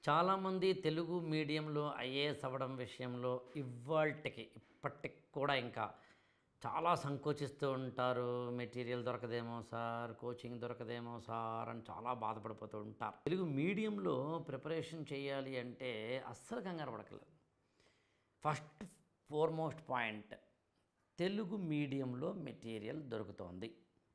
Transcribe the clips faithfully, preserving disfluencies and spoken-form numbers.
చాలామంది తెలుగు మీడియంలో ఐఏఎస్ అవ్వడం విషయంలో ఇవాల్టికి ఇప్పటికి కూడా ఇంకా చాలా సంకోచిస్తూ ఉంటారు. మెటీరియల్ దొరకదేమో సార్, కోచింగ్ దొరకదేమో సార్ అని చాలా బాధపడిపోతూ ఉంటారు. తెలుగు మీడియంలో ప్రిపరేషన్ చేయాలి అంటే అస్సలు కంగారు పడకలేదు. ఫస్ట్ ఫోర్మోస్ట్ పాయింట్, తెలుగు మీడియంలో మెటీరియల్ దొరుకుతోంది.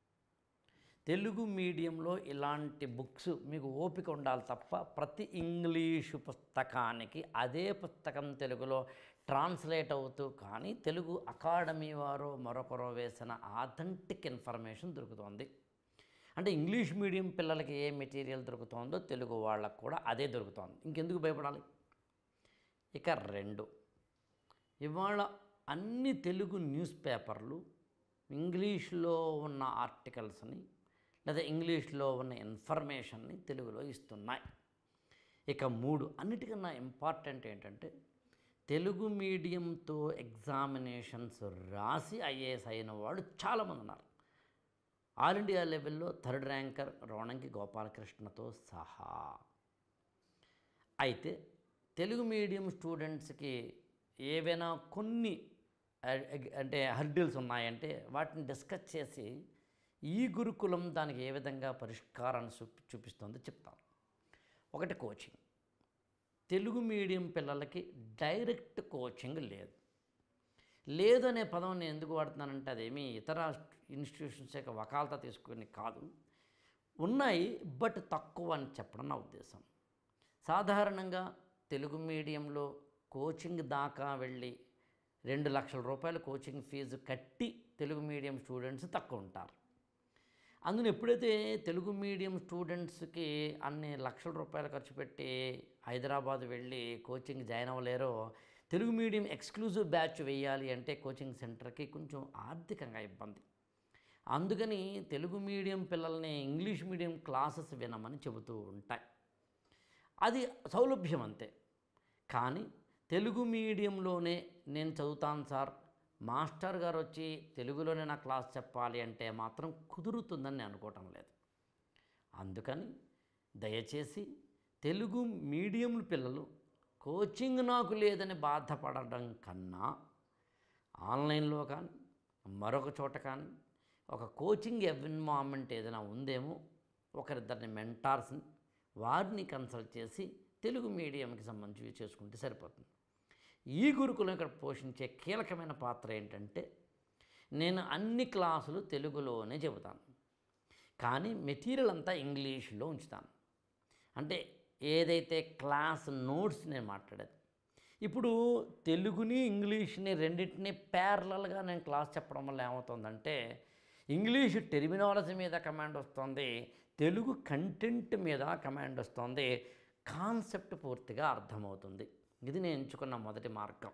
తెలుగు మీడియంలో ఇలాంటి బుక్స్ మీకు ఓపిక ఉండాలి తప్ప ప్రతి ఇంగ్లీషు పుస్తకానికి అదే పుస్తకం తెలుగులో ట్రాన్స్లేట్ అవుతూ కానీ తెలుగు అకాడమీ వారో మరొకరో వేసిన ఆథెంటిక్ ఇన్ఫర్మేషన్ దొరుకుతోంది. అంటే ఇంగ్లీష్ మీడియం పిల్లలకి ఏ మెటీరియల్ దొరుకుతోందో తెలుగు వాళ్ళకు కూడా అదే దొరుకుతోంది. ఇంకెందుకు భయపడాలి? ఇక రెండు, ఇవాళ అన్ని తెలుగు న్యూస్ పేపర్లు ఇంగ్లీష్లో ఉన్న ఆర్టికల్స్ని లేదా ఇంగ్లీష్లో ఉన్న ఇన్ఫర్మేషన్ని తెలుగులో ఇస్తున్నాయి. ఇక మూడు, అన్నిటికన్నా ఇంపార్టెంట్ ఏంటంటే తెలుగు మీడియంతో ఎగ్జామినేషన్స్ రాసి ఐఏఎస్ అయిన వాళ్ళు చాలామంది ఉన్నారు. ఆల్ ఇండియా లెవెల్లో థర్డ్ ర్యాంకర్ రోణంకి గోపాలకృష్ణతో సహా. అయితే తెలుగు మీడియం స్టూడెంట్స్కి ఏవైనా కొన్ని అంటే హర్డిల్స్ ఉన్నాయంటే వాటిని డిస్కస్ చేసి ఈ గురుకులం దానికి ఏ విధంగా పరిష్కారాన్ని చూపి చూపిస్తుందో చెప్తాను. ఒకటి, కోచింగ్. తెలుగు మీడియం పిల్లలకి డైరెక్ట్ కోచింగ్ లేదు. లేదు అనే పదం నేను ఎందుకు వాడుతున్నానంటే అదేమి ఇతర ఇన్స్టిట్యూషన్స్ యొక్క వకాలత తీసుకుని కాదు, ఉన్నాయి బట్ తక్కువ అని చెప్పడం నా ఉద్దేశం. సాధారణంగా తెలుగు మీడియంలో కోచింగ్ దాకా వెళ్ళి రెండు లక్షల రూపాయల కోచింగ్ ఫీజు కట్టి తెలుగు మీడియం స్టూడెంట్స్ తక్కువ ఉంటారు. అందులో ఎప్పుడైతే తెలుగు మీడియం స్టూడెంట్స్కి అన్ని లక్షల రూపాయలు ఖర్చు పెట్టి హైదరాబాద్ వెళ్ళి కోచింగ్ జాయిన్ అవ్వలేరో, తెలుగు మీడియం ఎక్స్క్లూజివ్ బ్యాచ్ వేయాలి అంటే కోచింగ్ సెంటర్కి కొంచెం ఆర్థికంగా ఇబ్బంది. అందుకని తెలుగు మీడియం పిల్లల్ని ఇంగ్లీష్ మీడియం క్లాసెస్ వినమని చెబుతూ ఉంటాయి. అది సౌలభ్యం అంతే. కానీ తెలుగు మీడియంలోనే నేను చదువుతాను సార్, మాస్టర్ గారు వచ్చి తెలుగులోనే నా క్లాస్ చెప్పాలి అంటే మాత్రం కుదురుతుందని నేను అనుకోవటం లేదు. అందుకని దయచేసి తెలుగు మీడియం పిల్లలు కోచింగ్ నాకు లేదని బాధపడడం కన్నా ఆన్లైన్లో కానీ మరొక చోట కానీ ఒక కోచింగ్ ఎన్వైరన్మెంట్ ఏదైనా ఉందేమో ఒకరిద్దరిని మెంటార్స్ని వారిని కన్సల్ట్ చేసి తెలుగు మీడియంకి సంబంధించి చేసుకుంటే సరిపోతుంది. ఈ గురుకులం ఇక్కడ పోషించే కీలకమైన పాత్ర ఏంటంటే నేను అన్ని క్లాసులు తెలుగులోనే చెబుతాను, కానీ మెటీరియల్ అంతా ఇంగ్లీష్లో ఉంచుతాను. అంటే ఏదైతే క్లాస్ నోట్స్ నేను మాట్లాడేది, ఇప్పుడు తెలుగుని ఇంగ్లీష్ని రెండింటినీ ప్యారలల్గా నేను క్లాస్ చెప్పడం వల్ల ఏమవుతుందంటే ఇంగ్లీష్ టెర్మినాలజీ మీద కమాండ్ వస్తుంది, తెలుగు కంటెంట్ మీద కమాండ్ వస్తుంది, కాన్సెప్ట్ పూర్తిగా అర్థమవుతుంది. ఇది నేను ఎంచుకున్న మొదటి మార్గం.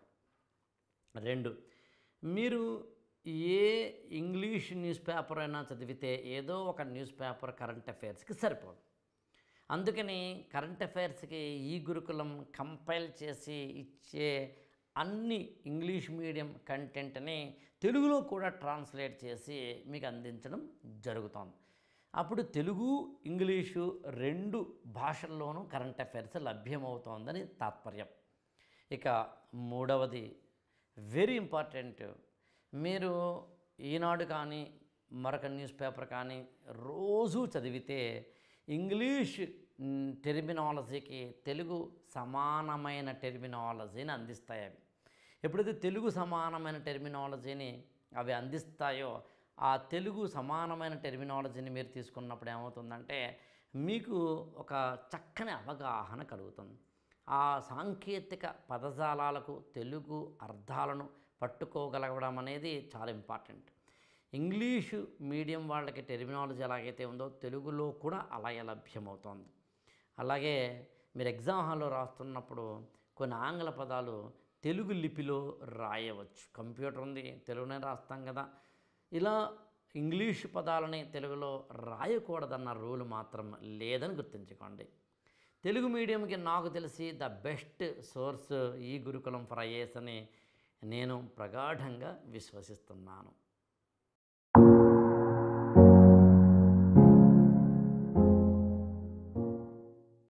రెండు, మీరు ఏ ఇంగ్లీష్ న్యూస్ పేపర్ అయినా చదివితే ఏదో ఒక న్యూస్ పేపర్ కరెంట్ అఫైర్స్కి సరిపోదు. అందుకని కరెంట్ అఫైర్స్కి ఈ గురుకులం కంపైల్ చేసి ఇచ్చే అన్ని ఇంగ్లీష్ మీడియం కంటెంట్ని తెలుగులో కూడా ట్రాన్స్లేట్ చేసి మీకు అందించడం జరుగుతోంది. అప్పుడు తెలుగు ఇంగ్లీషు రెండు భాషల్లోనూ కరెంట్ అఫైర్స్ లభ్యమవుతోందని తాత్పర్యం. ఇక మూడవది వెరీ ఇంపార్టెంట్, మీరు ఈనాడు కానీ మరొక న్యూస్ పేపర్ కానీ రోజు చదివితే ఇంగ్లీష్ టెర్మినాలజీకి తెలుగు సమానమైన టెర్మినాలజీని అందిస్తాయి. అవి ఎప్పుడైతే తెలుగు సమానమైన టెర్మినాలజీని అవి అందిస్తాయో ఆ తెలుగు సమానమైన టెర్మినాలజీని మీరు తీసుకున్నప్పుడు ఏమవుతుందంటే మీకు ఒక చక్కని అవగాహన కలుగుతుంది. ఆ సాంకేతిక పదజాలాలకు తెలుగు అర్థాలను పట్టుకోగలగడం అనేది చాలా ఇంపార్టెంట్. ఇంగ్లీషు మీడియం వాళ్ళకి టెర్మినాలజీ ఎలాగైతే ఉందో తెలుగులో కూడా అలాగే లభ్యమవుతోంది. అలాగే మీరు ఎగ్జామ్ హాల్లో రాస్తున్నప్పుడు కొన్ని ఆంగ్ల పదాలు తెలుగు లిపిలో రాయవచ్చు. కంప్యూటర్ ఉంది, తెలుగునే రాస్తాం కదా, ఇలా ఇంగ్లీషు పదాలని తెలుగులో రాయకూడదన్న రూల్ మాత్రం లేదని గుర్తుంచుకోండి. తెలుగు మీడియంకి నాకు తెలిసి ద బెస్ట్ సోర్స్ ఈ గురుకులం ఫర్ ఐఏఎస్ అని నేను ప్రగాఢంగా విశ్వసిస్తున్నాను.